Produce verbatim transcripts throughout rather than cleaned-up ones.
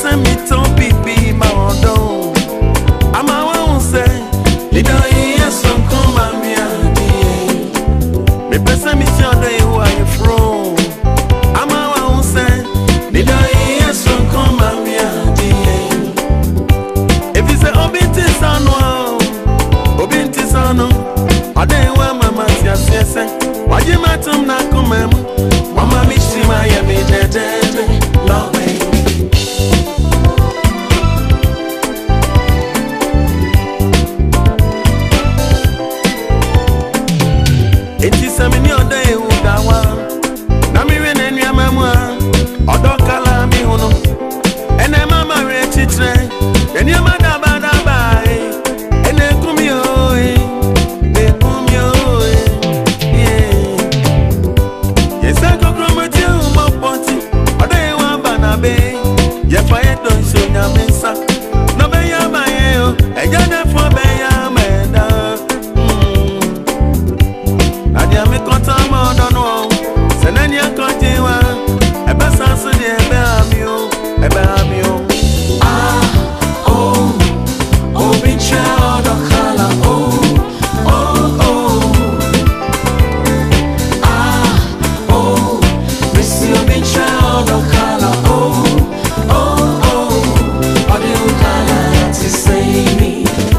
person me to pipi my odo. I'm a one say, Lido yes some come and me adi. Me person me to the who are you from? I'm a one say, Lido yes some come and me adi. If you say obinti sano, obinti sano, ade wa mama tia sese. Waji matum na kumem, mama mi shima ya mi dede. Love me. Eti samini oda e udawa na mi we nenu amamwa odo kala mi hunu ene mama re chitre eni amada bada bai ene kumi oi e kumi oi yeah yesa kokromati mo ponti oda e wa bana be ye fa e don so nya mensa no be ya ma ye o e jade fo be ya meda. Me conta more than one. Send any continua. A bassa so near Bamio, a Bamio. Ah, oh, oh, be child of color. Oh, oh, oh. Ah, oh, miss you, be child of color. Oh, oh, oh. What do you color to say me?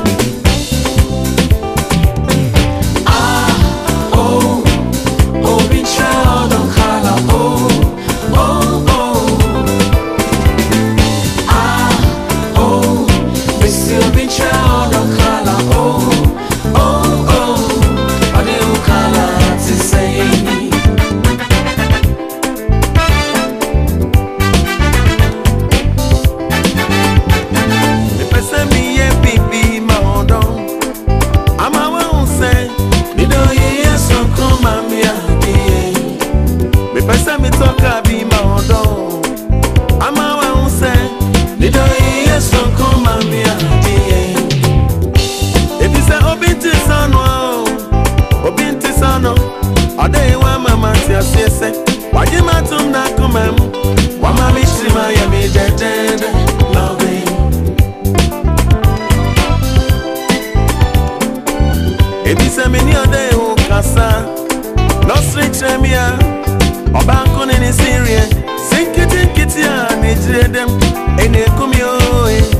Waji matum na kumem, wama mishima ya mi dede. Love me. Ebi se mini ode u kasa, no street remia, obanko ni ni sirie, sinkiti nkiti ya ni jredem, ene kumyo.